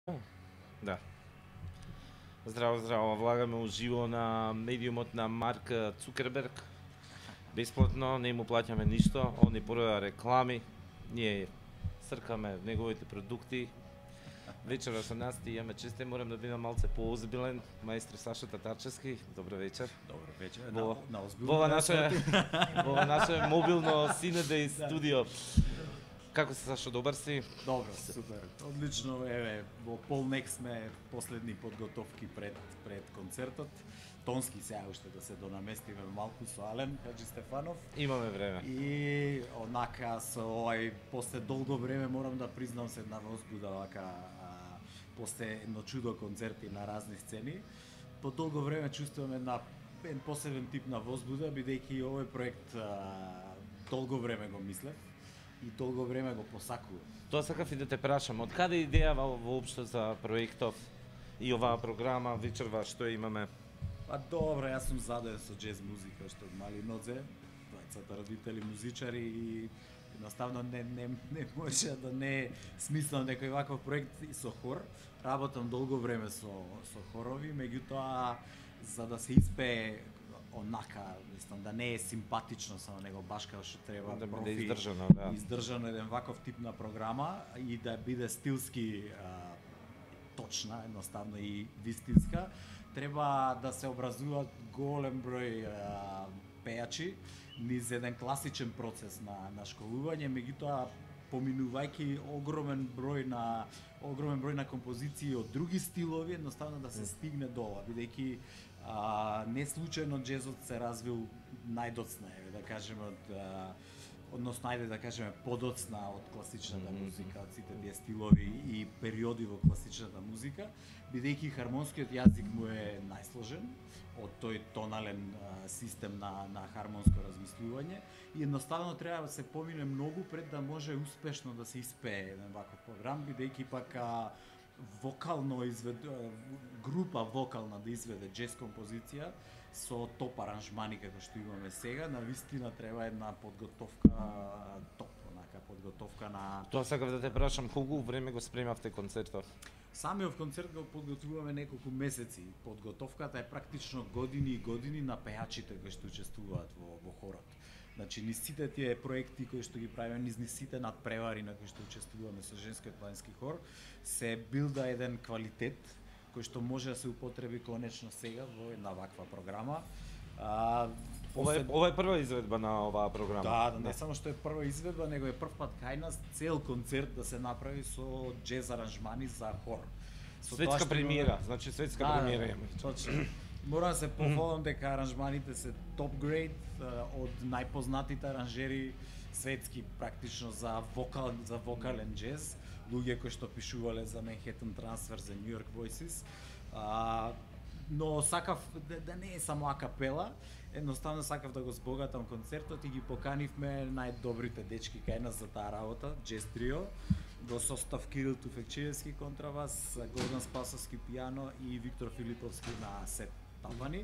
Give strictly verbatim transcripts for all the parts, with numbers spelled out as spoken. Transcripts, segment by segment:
Да. Здраво, здраво. Влагаме уживо на медиумот на Марк Цукерберг. Бесплатно, не му плаќаме ништо, он ни продаде реклами. Ние сркаме неговите продукти. Вечера со нас ти имаме честе, морам да бидам малце поозбилен. Маестро Саша Татарчевски, добро вечер. Добро вечер. Во, на, на озбилно во наше во наше мобилно Синедеј студио. Како се, Сашо, добар си? Добро, супер. Одлично, еве, во полнек сме последни подготовки пред пред концертот. Тонски сега уште да се донаместиме малку со Ален Хаджи Стефанов. Имаме време. И онака со овај после долго време морам да признам се една возбуда вака а, после едно чудо концерти на разни сцени. По долго време чувствувам една еден посебен тип на возбуда бидејќи овој проект а, долго време го мислев и долго време го посакувам. Тоа сакав и да те прашам, од каде идејава воопшто за проектов и оваа програма вечерва што имаме? Па добро, јас сум заден со џез музика што од мали нозе, двајцата родители музичари и едноставно не не не може да не смислам некој ваков проект и со хор. Работам долго време со со хорови, меѓутоа за да се испее онака, мислам да не е симпатично само него баш како што треба да профи, биде издржано, да. Издржано еден ваков тип на програма и да биде стилски а, точна, едноставно и вистинска, треба да се образуваат голем број а, пејачи низ еден класичен процес на на школување, меѓутоа поминувајќи огромен број на огромен број на композиции од други стилови, едноставно да се стигне до ова, бидејќи а, не случајно џезот се развил најдоцна, еве да кажеме од а, односно ајде да кажеме подоцна од класичната mm -hmm. музика, од сите тие стилови и периоди во класичната музика, бидејќи хармонскиот јазик му е најсложен од тој тонален а, систем на на хармонско размислување и едноставно треба да се помине многу пред да може успешно да се испее еден ваков програм, бидејќи пак а, вокално извед група вокална да изведе џез композиција со топ аранжмани како што имаме сега, на вистина треба една подготовка топ, онака подготовка на Тоа сакав да те прашам, колку време го спремавте концертот? Самиот концерт го подготвуваме неколку месеци. Подготовката е практично години и години на пејачите кои што учествуваат во во хорот. Значи, низ сите тие проекти кои што ги правиме, низ сите надпревари на кои што учествуваме со женскиот планински хор, се билда еден квалитет кој што може да се употреби конечно сега во една ваква програма. А, Ова е, ова е прва изведба на оваа програма. Да, да, не само што е прва изведба, него е прв пат кај нас цел концерт да се направи со џез аранжмани за хор. Со светска тоа што премиера, имаме- значи светска Да, премиера да, имаме. точно. Морам да се пофалам дека аранжманите се топ грейд од најпознатите аранжери светски практично за вокал за вокален џез, луѓе кои што пишувале за Manhattan Transfer, за New York Voices. А, но сакав да, да не е само акапела, едноставно сакав да го збогатам концертот и ги поканивме најдобрите дечки кај нас за таа работа, џез трио, во состав Кирил Туфекчиевски контрабас, Гордан Спасовски пијано и Виктор Филиповски на сет табани,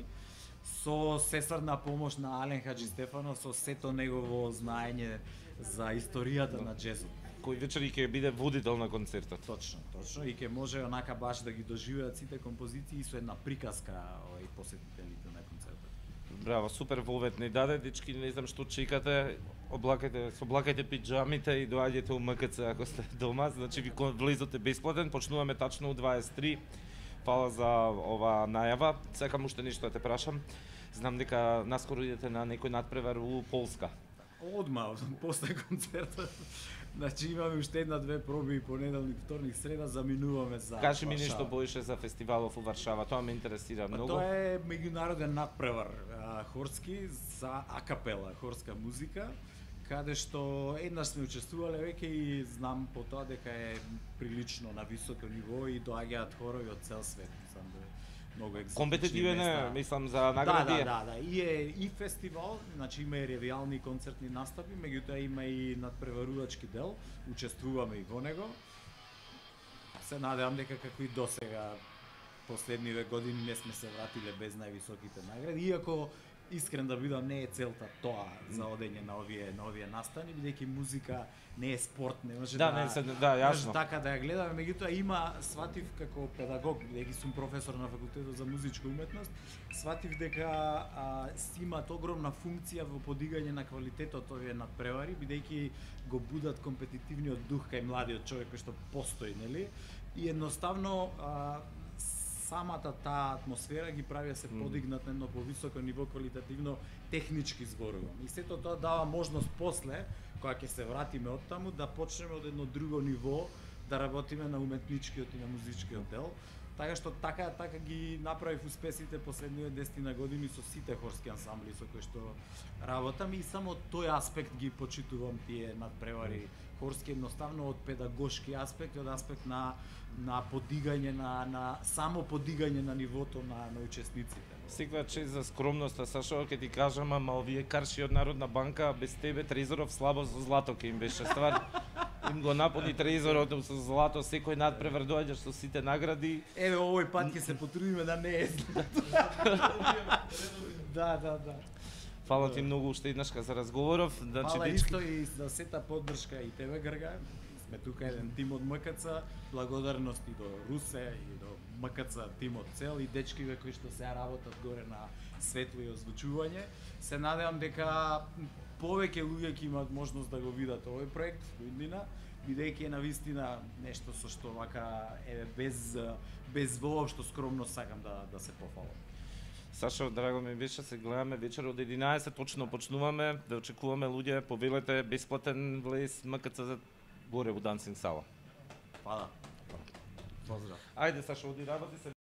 со сесарна помош на Ален Хаджи Стефанов, со сето негово знаење за историјата на џезот. Кој вечер и ќе биде водител на концертот. Точно, точно, и ќе може онака баш да ги доживеат сите композиции со една приказка овој посетителите на концертот. Браво, супер волвет ни даде, дечки, не знам што чекате, облакајте, соблакајте пиџамите и доаѓете у МКЦ ако сте дома, значи ви влезот е бесплатен, почнуваме тачно у дваесет и три. Фала за ова најава. Сакам уште нешто да те прашам. Знам дека наскоро идете на некој надпревар у Полска. Одма, после концертот. Значи имаме уште една-две проби, понеделник, вторник, среда, заминуваме за Кажи ми Варшава. нешто повеќе за фестивалов у Варшава, тоа ме интересира Па многу. тоа е меѓународен надпревар а, хорски за акапела, хорска музика, каде што еднаш сме учествувале веќе и знам по тоа дека е прилично на високо ниво и доаѓаат хорови од цел свет. Сам да многу екзотични Компетитивен е, места. мислам, за Да, награди. да, да, да. И е и фестивал, значи има и ревиални концертни настапи, меѓутоа има и надпреварувачки дел, учествуваме и во него. Се надевам дека како и досега последниве години не сме се вратиле без највисоките награди, иако искрен да бидам, не е целта тоа за одење на овие на овие настани, бидејќи музика не е спорт, не може Да, да не се, да, јасно. може така да ја гледаме, меѓутоа има, сватив како педагог, бидејќи сум професор на факултетот за музичка уметност, сватив дека а, си имаат огромна функција во подигање на квалитетот овие надпревари, бидејќи го будат компетитивниот дух кај младиот човек кој што постои, нели? И едноставно а, самата таа атмосфера ги прави да се подигнат на едно повисоко ниво квалитативно технички зборувам. И сето тоа дава можност после, кога ќе се вратиме од таму, да почнеме од едно друго ниво да работиме на уметничкиот и на музичкиот дел. Така што така така ги направив успесите последниве десет години со сите хорски ансамбли со кои што работам и само тој аспект ги почитувам тие надпревари хорски, едноставно од педагошки аспект и од аспект на на подигање на на само подигање на нивото на на учесниците. Секоја чест за скромноста, Сашо, ќе ти кажам, ама овие карши од Народна банка без тебе Трезоров слабо со злато ќе им беше ствар. Им го напуни Трезорот со злато, секој надпревар доаѓаш со сите награди. Еве овој пат ќе се потрудиме да не е злато. Да, да, да. Фала ти многу уште еднашка за разговоров. Значи, фала исто и за сета поддршка и тебе, Грга. Сме тука еден тим од МКЦ, благодарности до Русе и до МКЦ тимот цел и дечкиве кои што сега работат горе на светло и озвучување. Се надевам дека повеќе луѓе ќе имаат можност да го видат овој проект во иднина, бидејќи е навистина нешто со што вака еве без без воопшто скромно сакам да да се пофалам. Сашо, драго ми беше, се гледаме вечер од единаесет, точно почнуваме, да очекуваме луѓе, повелете бесплатен влез МКЦ горе во Дансинг сала. Фала. Поздрав. Ајде, Сашо, оди работи се.